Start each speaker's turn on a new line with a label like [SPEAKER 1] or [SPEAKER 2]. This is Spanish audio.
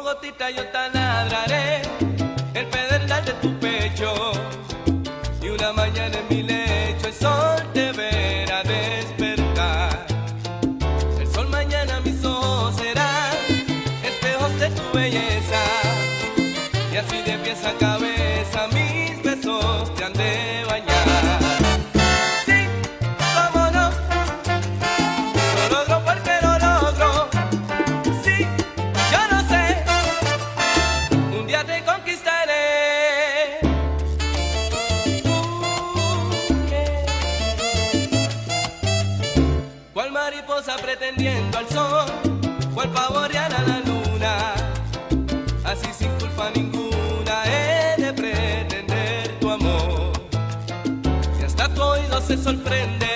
[SPEAKER 1] gotita yo taladraré el pedernal de tu pecho, y una mañana en mi lecho el sol te verá despertar. El sol mañana mis ojos serán espejos de tu belleza, y así de pies a cabeza mis besos te han de bañar. Cual mariposa pretendiendo al sol, cual pavo real a la luna, así sin culpa ninguna he de pretender tu amor. Y hasta tu oído se sorprende